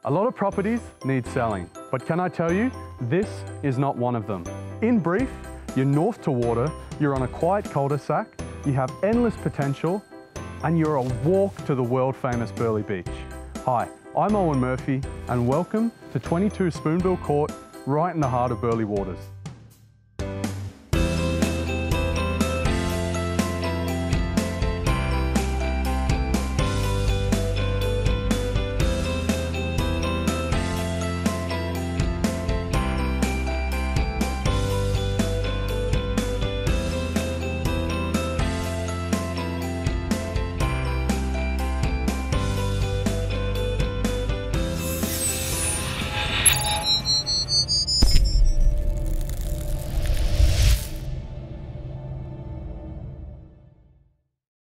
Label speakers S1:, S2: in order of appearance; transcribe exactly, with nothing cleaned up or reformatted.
S1: A lot of properties need selling, but can I tell you, this is not one of them. In brief, you're north to water, you're on a quiet cul-de-sac, you have endless potential, and you're a walk to the world-famous Burleigh Beach. Hi, I'm Owen Murphy, and welcome to twenty-two Spoonbill Court, right in the heart of Burleigh Waters.